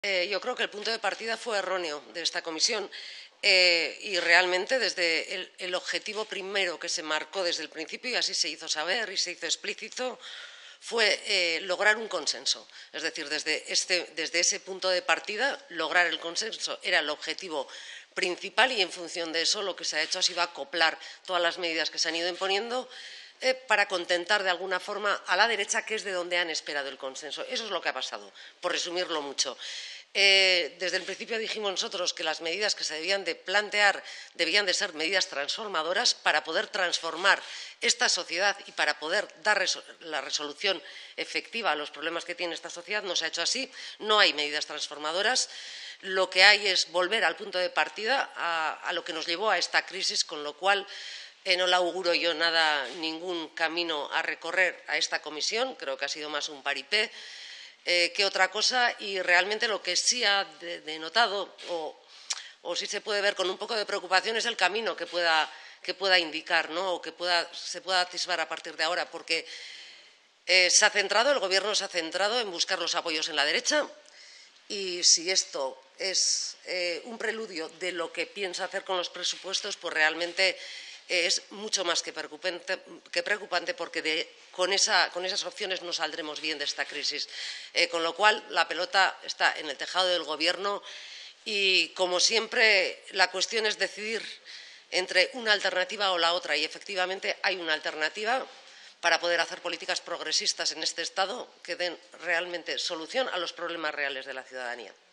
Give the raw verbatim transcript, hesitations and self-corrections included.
Eh, yo creo que el punto de partida fue erróneo de esta comisión eh, y realmente desde el, el objetivo primero que se marcó desde el principio, y así se hizo saber y se hizo explícito, fue eh, lograr un consenso. Es decir, desde, este, desde ese punto de partida, lograr el consenso era el objetivo principal y en función de eso lo que se ha hecho ha sido acoplar todas las medidas que se han ido imponiendo eh, para contentar de alguna forma a la derecha, que es de donde han esperado el consenso. Eso es lo que ha pasado, por resumirlo mucho. Eh, desde el principio dijimos nosotros que las medidas que se debían de plantear debían de ser medidas transformadoras para poder transformar esta sociedad y para poder dar resol- la resolución efectiva a los problemas que tiene esta sociedad. No se ha hecho así, no hay medidas transformadoras. Lo que hay es volver al punto de partida, a, a lo que nos llevó a esta crisis, con lo cual eh, no le auguro yo nada, ningún camino a recorrer a esta comisión. Creo que ha sido más un paripé Eh, que otra cosa, y realmente lo que sí ha denotado o, o sí se puede ver con un poco de preocupación es el camino que pueda, que pueda indicar, ¿no? O que pueda, se pueda atisbar a partir de ahora, porque eh, se ha centrado, el Gobierno se ha centrado en buscar los apoyos en la derecha, y si esto es eh, un preludio de lo que piensa hacer con los presupuestos, pues realmente es mucho más que preocupante, que preocupante porque de, con, esa, con esas opciones no saldremos bien de esta crisis. Eh, con lo cual, la pelota está en el tejado del Gobierno y, como siempre, la cuestión es decidir entre una alternativa o la otra, y efectivamente hay una alternativa para poder hacer políticas progresistas en este Estado que den realmente solución a los problemas reales de la ciudadanía.